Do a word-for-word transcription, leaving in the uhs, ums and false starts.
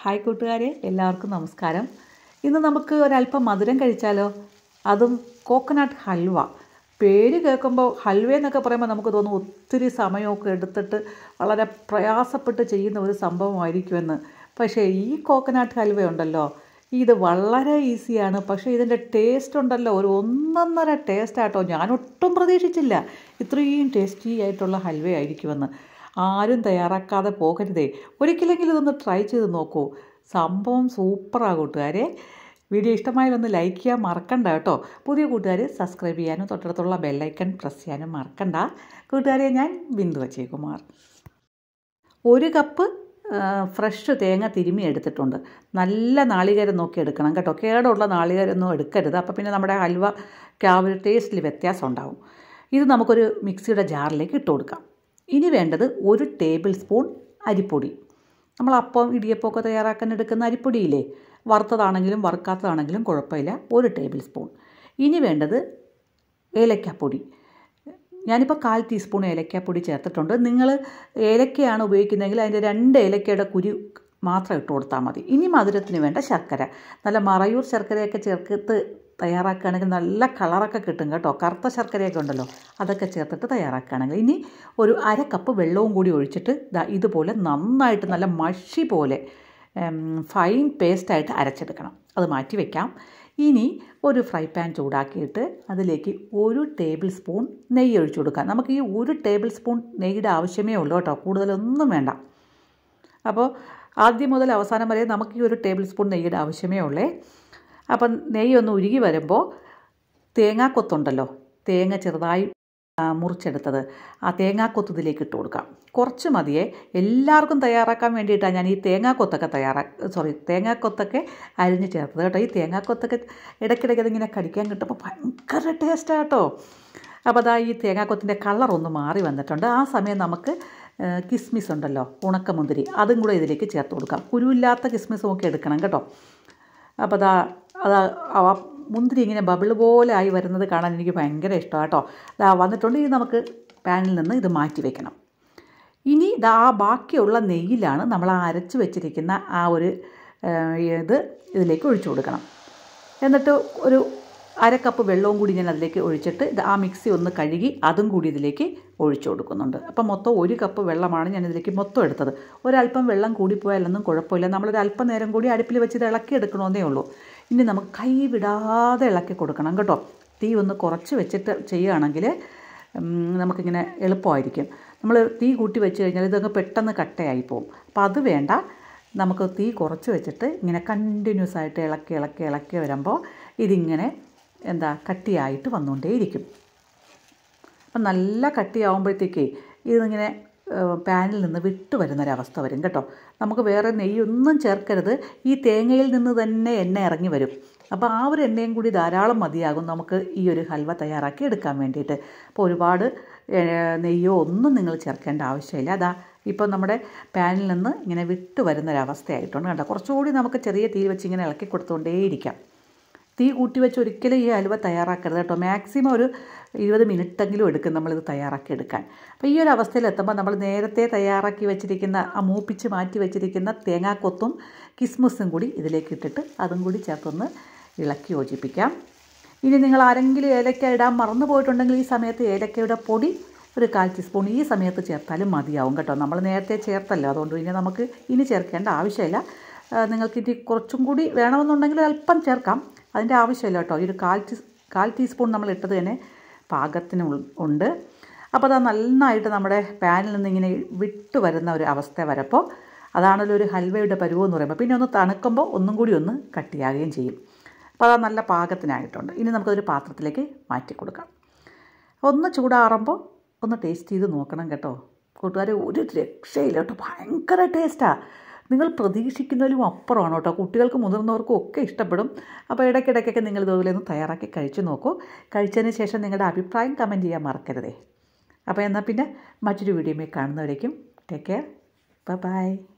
Hi കൂട്ടുകാരെ, എല്ലാവർക്കും നമസ്കാരം. ഇന്ന് നമുക്ക് ഒരല്പം മധുരം കഴിച്ചാലോ? അതും കോക്കനട്ട് ഹൽവ. പേര് കേൾക്കുമ്പോൾ ഹൽവ എന്നൊക്കെ പറയുമ്പോൾ നമുക്ക് തോന്നും ഒത്തിരി സമയമൊക്കെ എടുത്തിട്ട് വളരെ പ്രയാസപ്പെട്ട് ചെയ്യുന്ന ഒരു സംഭവമായിരിക്കുമെന്ന്. പക്ഷേ ഈ കോക്കനട്ട് ഹൽവ ഉണ്ടല്ലോ, ഇത് വളരെ ഈസിയാണ്. പക്ഷേ ഇതിൻ്റെ ടേസ്റ്റ് ഉണ്ടല്ലോ, ഒരു ഒന്നൊന്നര ടേസ്റ്റ് ആട്ടോ. ഞാനൊട്ടും പ്രതീക്ഷിച്ചില്ല ഇത്രയും ടേസ്റ്റി ആയിട്ടുള്ള ഹൽവ ആയിരിക്കുമെന്ന്. ആരും തയ്യാറാക്കാതെ പോകരുതേ, ഒരിക്കലെങ്കിലും ഇതൊന്ന് ട്രൈ ചെയ്ത് നോക്കൂ. സംഭവം സൂപ്പറാണ് കൂട്ടുകാരെ. വീഡിയോ ഇഷ്ടമായാലൊന്ന് ലൈക്ക് ചെയ്യാൻ മറക്കണ്ട കേട്ടോ. പുതിയ കൂട്ടുകാർ സബ്സ്ക്രൈബ് ചെയ്യാനും തൊട്ടടുത്തുള്ള ബെല്ലൈക്കൺ പ്രസ് ചെയ്യാനും മറക്കണ്ട. കൂട്ടുകാരെ, ഞാൻ ബിന്ദു അജയ്കുമാർ. ഒരു കപ്പ് ഫ്രഷ് തേങ്ങ തിരുമ്മി എടുത്തിട്ടുണ്ട്. നല്ല നാളികേരം നോക്കി എടുക്കണം കേട്ടോ. കേടുള്ള നാളികേരമൊന്നും എടുക്കരുത്, അപ്പോൾ പിന്നെ നമ്മുടെ ഹൽവയ്ക്ക് ആ ഒരു ടേസ്റ്റിൽ വ്യത്യാസം ഉണ്ടാവും. ഇത് നമുക്കൊരു മിക്സിയുടെ ജാറിലേക്ക് ഇട്ട് കൊടുക്കാം. ഇനി വേണ്ടത് ഒരു ടേബിൾ സ്പൂൺ അരിപ്പൊടി. നമ്മൾ അപ്പം ഇടിയപ്പമൊക്കെ തയ്യാറാക്കാൻ എടുക്കുന്ന അരിപ്പൊടിയില്ലേ, വറുത്തതാണെങ്കിലും വറുക്കാത്തതാണെങ്കിലും കുഴപ്പമില്ല, ഒരു ടേബിൾ സ്പൂൺ. ഇനി വേണ്ടത് ഏലക്കാപ്പൊടി. ഞാനിപ്പോൾ കാൽ ടീസ്പൂൺ ഏലക്കാപ്പൊടി ചേർത്തിട്ടുണ്ട്. നിങ്ങൾ ഏലക്കയാണ് ഉപയോഗിക്കുന്നതെങ്കിൽ അതിൻ്റെ രണ്ട് ഏലക്കയുടെ കുരു മാത്രം ഇട്ട് കൊടുത്താൽ മതി. ഇനി മധുരത്തിന് വേണ്ട ശർക്കര. നല്ല മറയൂർ ശർക്കരയൊക്കെ ചേർത്ത് തയ്യാറാക്കുകയാണെങ്കിൽ നല്ല കളറൊക്കെ കിട്ടും കേട്ടോ. കറുത്ത ശർക്കരയൊക്കെ ഉണ്ടല്ലോ, അതൊക്കെ ചേർത്തിട്ട് തയ്യാറാക്കുകയാണെങ്കിൽ. ഇനി ഒരു അര കപ്പ് വെള്ളവും കൂടി ഒഴിച്ചിട്ട് ഇതുപോലെ നന്നായിട്ട് നല്ല മഷി പോലെ ഫൈൻ പേസ്റ്റായിട്ട് അരച്ചെടുക്കണം. അത് മാറ്റി വയ്ക്കാം. ഇനി ഒരു ഫ്രൈ പാൻ ചൂടാക്കിയിട്ട് അതിലേക്ക് ഒരു ടേബിൾ സ്പൂൺ നെയ്യ് ഒഴിച്ചു കൊടുക്കാം. നമുക്ക് ഈ ഒരു ടേബിൾ സ്പൂൺ നെയ്യുടെ ആവശ്യമേ ഉള്ളൂ കേട്ടോ, കൂടുതലൊന്നും വേണ്ട. അപ്പോൾ ആദ്യം മുതൽ അവസാനം വരെ നമുക്ക് ഈ ഒരു ടേബിൾ സ്പൂൺ നെയ്യുടെ ആവശ്യമേ ഉള്ളേ. അപ്പം നെയ്യ് ഒന്ന് ഉരുകി വരുമ്പോൾ തേങ്ങാക്കൊത്തുണ്ടല്ലോ, തേങ്ങ ചെറുതായി മുറിച്ചെടുത്തത്, ആ തേങ്ങാക്കൊത്ത് ഇതിലേക്ക് ഇട്ട് കൊടുക്കാം. കുറച്ച് മതിയേ, എല്ലാവർക്കും തയ്യാറാക്കാൻ വേണ്ടിയിട്ടാണ് ഞാൻ ഈ തേങ്ങാക്കൊത്തൊക്കെ തയ്യാറാ സോറി തേങ്ങാക്കൊത്തൊക്കെ അരിഞ്ഞ് ചേർത്തത് കേട്ടോ. ഈ തേങ്ങാക്കൊത്തൊക്കെ ഇടയ്ക്കിടയ്ക്ക് അതിങ്ങനെ കടിക്കാൻ കിട്ടുമ്പോൾ ഭയങ്കര ടേസ്റ്റാണ് കേട്ടോ. അപ്പോൾ അതാ ഈ തേങ്ങാക്കൊത്തിൻ്റെ കളറൊന്ന് മാറി വന്നിട്ടുണ്ട്. ആ സമയം നമുക്ക് കിസ്മിസ് ഉണ്ടല്ലോ, ഉണക്കമുന്തിരി, അതും കൂടെ ഇതിലേക്ക് ചേർത്ത് കൊടുക്കാം. കുരുവില്ലാത്ത കിസ്മിസ് നോക്കി എടുക്കണം കേട്ടോ. അപ്പോൾ അതാ അതാ ആ മുന്തിരി ഇങ്ങനെ ബബിൾ പോലെ ആയി വരുന്നത് കാണാൻ എനിക്ക് ഭയങ്കര ഇഷ്ടമാണ് കേട്ടോ. അതാ വന്നിട്ടുണ്ട്. ഇനി നമുക്ക് പാനിൽ നിന്ന് ഇത് മാറ്റി വെക്കണം. ഇനി ഇതാ ആ ബാക്കിയുള്ള നെയ്യിലാണ് നമ്മൾ ആ അരച്ച് വെച്ചിരിക്കുന്ന ആ ഒരു ഇത് ഇതിലേക്ക് ഒഴിച്ചു കൊടുക്കണം. എന്നിട്ട് ഒരു അര കപ്പ് വെള്ളവും കൂടി ഞാൻ അതിലേക്ക് ഒഴിച്ചിട്ട് ഇത് ആ മിക്സി ഒന്ന് കഴുകി അതും കൂടി ഇതിലേക്ക് ഒഴിച്ചു കൊടുക്കുന്നുണ്ട്. അപ്പം മൊത്തം ഒരു കപ്പ് വെള്ളമാണ് ഞാൻ ഇതിലേക്ക് മൊത്തം എടുത്തത്. ഒരല്പം വെള്ളം കൂടിപ്പോയാലൊന്നും കുഴപ്പമില്ല. നമ്മളൊരു അല്പം നേരം കൂടി അടുപ്പിൽ വെച്ച് ഇത് ഇളക്കി എടുക്കണമെന്നേ ഉള്ളൂ. ഇനി നമുക്ക് കൈ വിടാതെ ഇളക്കി കൊടുക്കണം കേട്ടോ. തീ ഒന്ന് കുറച്ച് വെച്ചിട്ട് ചെയ്യുകയാണെങ്കിൽ നമുക്കിങ്ങനെ എളുപ്പമായിരിക്കും. നമ്മൾ തീ കൂട്ടി വെച്ച് കഴിഞ്ഞാൽ ഇതൊക്കെ പെട്ടെന്ന് കട്ടയായി പോകും. അപ്പോൾ അത് വേണ്ട. നമുക്ക് തീ കുറച്ച് വെച്ചിട്ട് ഇങ്ങനെ കണ്ടിന്യൂസ് ആയിട്ട് ഇളക്കി ഇളക്കി ഇളക്കി വരുമ്പോൾ ഇതിങ്ങനെ എന്താ കട്ടിയായിട്ട് വന്നുകൊണ്ടേയിരിക്കും. അപ്പം നല്ല കട്ടിയാവുമ്പോഴത്തേക്കേ ഇതിങ്ങനെ പാനിൽ നിന്ന് വിട്ട് വരുന്നൊരവസ്ഥ വരും കേട്ടോ. നമുക്ക് വേറെ നെയ്യൊന്നും ചേർക്കരുത്. ഈ തേങ്ങയിൽ നിന്ന് തന്നെ എണ്ണ ഇറങ്ങി വരും. അപ്പോൾ ആ ഒരു എണ്ണയും കൂടി ധാരാളം മതിയാകും നമുക്ക് ഈ ഒരു ഹൽവ തയ്യാറാക്കി എടുക്കാൻ വേണ്ടിയിട്ട്. അപ്പോൾ ഒരുപാട് നെയ്യോ ഒന്നും നിങ്ങൾ ചേർക്കേണ്ട ആവശ്യമില്ല. അതാ ഇപ്പോൾ നമ്മുടെ പാനിൽ നിന്ന് ഇങ്ങനെ വിട്ട് വരുന്നൊരവസ്ഥയായിട്ടുണ്ട് കേട്ടോ. കുറച്ചുകൂടി നമുക്ക് ചെറിയ തീ വെച്ച് ഇങ്ങനെ ഇളക്കി കൊടുത്തുകൊണ്ടേയിരിക്കാം. തീ കൂട്ടി വെച്ച് ഒരിക്കലും ഈ ഹൽവ തയ്യാറാക്കരുത് കേട്ടോ. മാക്സിമം ഒരു ഇരുപത് മിനിറ്റെങ്കിലും എടുക്കും നമ്മളിത് തയ്യാറാക്കി എടുക്കാൻ. അപ്പോൾ ഈ ഒരു അവസ്ഥയിൽ എത്തുമ്പോൾ നമ്മൾ നേരത്തെ തയ്യാറാക്കി വെച്ചിരിക്കുന്ന ആ മൂപ്പിച്ച് മാറ്റി വെച്ചിരിക്കുന്ന തേങ്ങാക്കൊത്തും കിസ്മിസും കൂടി ഇതിലേക്ക് ഇട്ടിട്ട് അതും കൂടി ചേർത്തൊന്ന് ഇളക്കി യോജിപ്പിക്കാം. ഇനി നിങ്ങൾ ആരെങ്കിലും ഏലക്ക ഇടാൻ മറന്നു പോയിട്ടുണ്ടെങ്കിൽ ഈ സമയത്ത് ഏലക്കയുടെ പൊടി ഒരു കാൽ ടീസ്പൂൺ ഈ സമയത്ത് ചേർത്താലും മതിയാവും കേട്ടോ. നമ്മൾ നേരത്തെ ചേർത്തല്ലോ, അതുകൊണ്ട് പിന്നെ നമുക്ക് ഇനി ചേർക്കേണ്ട ആവശ്യമില്ല. നിങ്ങൾക്ക് ഇനി കുറച്ചും കൂടി വേണമെന്നുണ്ടെങ്കിൽ അല്പം ചേർക്കാം, അതിൻ്റെ ആവശ്യമില്ല കേട്ടോ. ഈ ഒരു കാൽ ടീ കാൽ ടീസ്പൂൺ നമ്മൾ ഇട്ടത് തന്നെ പാകത്തിന് ഉണ്ട്. അപ്പോൾ അത് നന്നായിട്ട് നമ്മുടെ പാനിൽ നിന്ന് ഇങ്ങനെ വിട്ട് വരുന്ന ഒരു അവസ്ഥ വരപ്പോൾ അതാണല്ലോ ഒരു ഹൽവയുടെ പരുവെന്ന് പറയുമ്പോൾ. പിന്നെ ഒന്ന് തണുക്കുമ്പോൾ ഒന്നും കൂടി ഒന്ന് കട്ടിയാകുകയും ചെയ്യും. അപ്പോൾ അത് നല്ല പാകത്തിനായിട്ടുണ്ട്. ഇനി നമുക്കതൊരു പാത്രത്തിലേക്ക് മാറ്റി കൊടുക്കാം. ഒന്ന് ചൂടാറുമ്പോൾ ഒന്ന് ടേസ്റ്റ് ചെയ്ത് നോക്കണം കേട്ടോ കൂട്ടുകാരെ. ഒരു രക്ഷയില്ല കേട്ടോ, ഭയങ്കര ടേസ്റ്റാണ്. നിങ്ങൾ പ്രതീക്ഷിക്കുന്നതിലും അപ്പുറമാണ് കേട്ടോ. കുട്ടികൾക്കും മുതിർന്നവർക്കും ഒക്കെ ഇഷ്ടപ്പെടും. അപ്പോൾ ഇടയ്ക്കിടയ്ക്കൊക്കെ നിങ്ങൾ ഇതുപോലെ ഒന്ന് തയ്യാറാക്കി കഴിച്ചു നോക്കൂ. കഴിച്ചതിന് ശേഷം നിങ്ങളുടെ അഭിപ്രായം കമൻറ്റ് ചെയ്യാൻ മറക്കരുതേ. അപ്പോൾ എന്നാൽ പിന്നെ മറ്റൊരു വീഡിയോയിൽ കാണുന്നവരേക്കും ടേക്ക് കെയർ, ബൈ ബൈ.